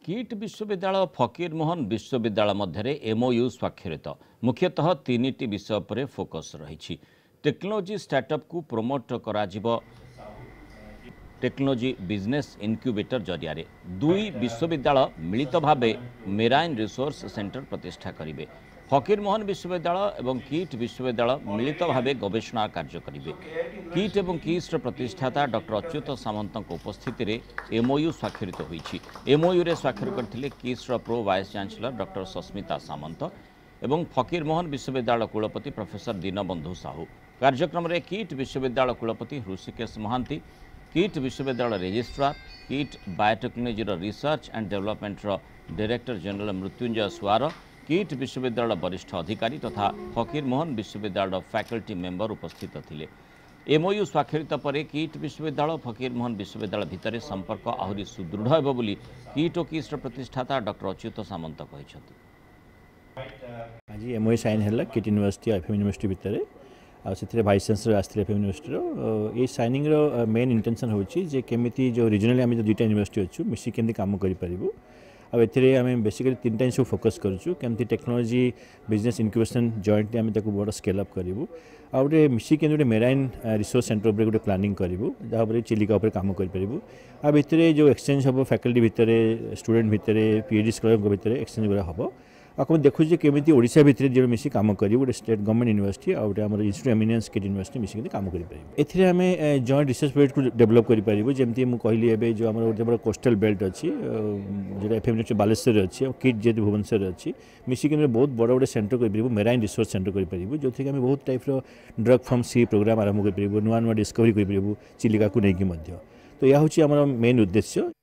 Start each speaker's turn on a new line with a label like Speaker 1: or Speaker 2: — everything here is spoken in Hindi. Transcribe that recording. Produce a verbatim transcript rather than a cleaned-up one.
Speaker 1: KiiT विश्वविद्यालय फकीर मोहन विश्वविद्यालय मध्य एमओयू स्वाक्षरित मुख्यतः तीन टी विषय पर फोकस रही। टेक्नोलोजी स्टार्टअप को प्रोमोट करा टेक्नोलोजी बिजनेस इनक्यूबेटर जरिया दुई विश्वविद्यालय मिलित भावे मेराइन रिसोर्स सेंटर प्रतिष्ठा करेंगे। फकीर मोहन विश्वविद्यालय और KiiT विश्वविद्यालय मिलित भावे गवेषणा कार्य करेंगे। KiiT और KiiT प्रतिष्ठाता डॉक्टर अच्युत सामंत उपस्थित में एमओयू स्वाक्षरित होईछि। एमओयू रे स्वाक्षर करथिले KiiT pro vice chancellor doctor Sasmita Samanta और फकीर मोहन विश्वविद्यालय कुलपति प्रोफेसर दीनबंधु साहू। कार्यक्रम में KiiT विश्वविद्यालय कुलपति ऋषिकेश महांती, KiiT विश्वविद्यालय registrar, KiiT biotechnology research and development director general Mrutyunjay Swar, KiiT विश्वविद्यालय वरिष्ठ अधिकारी तथा फकीर मोहन विश्वविद्यालय फैकल्टी मेंबर उपस्थित थिले। एमओयू स्वाक्षरित पर KiiT विश्वविद्यालय फकीर मोहन विश्वविद्यालय भितर संपर्क आहरी सुदृढ़ हेब बोली KiiT और KiiT प्रतिष्ठाता डॉक्टर अच्युत सामंत कहते।
Speaker 2: आज एमओयू साइन है KiiT यूनिवर्सिटी एफएम यूनिवर्सिटी भितर से भाइस चांसलर आसते एफएम यूनिवर्सिटी ये साइनिंग रो मेन इंटेंशन होची जे केमिति जो रीजनली आम जो दुईटा यूनिवर्सिटी अच्छु मिसी केमती काम करि परिबु। अब एथिरे आम बेसिकली तीन टाइम सब फोकस करूँ केमती टेक्नोलोजी बिजनेस इनक्यूबेशन जॉइंटली आम बड़ स्केल अप करूँ आ गए मिसिक गोटे मेराइन रिसोर्स सेंटर उपर गोटे प्लानिंग करूँ जहाँ चिलिका उपर काम करूँ। आ भितर जो एक्सचेंज हम फैकल्टी भितर स्टूडेंट भितर पीएचडी स्कॉलर भितर एक्सचेंज गुड़ा हम आपको देखुचे केमी ओडिशा भितर जो मिसी काम करूँ गोटे स्टेट गवर्नमेंट यूनिवर्सिटी और गोटे आम इंस्टीट्यूट एमिनेंस KiiT यूनिवर्सिटी मिसिक काम करें। एथिरे आम जॉइंट रिसर्च प्रोजेक्ट को डेवलप करें जमी मुझे कहली एवं जो आम गोटे कोस्टल बेल्ट अच्छी जो एफएम यूनिवर्सिटी बालेश्वर अच्छी और KiiT जेहेतु भुवनेश्वर अच्छी मिसिक बहुत बड़ गोटे सेंटर कर मेराइन रिसोर्स सेंटर करें जो थी आम बहुत टाइप ड्रग फ्रॉम सी प्रोग्राम आरंभ कर नुआ नुआ डिस्कवरी कर चिलिका को लेकिन तो यह हूँ आम मेन उद्देश्य।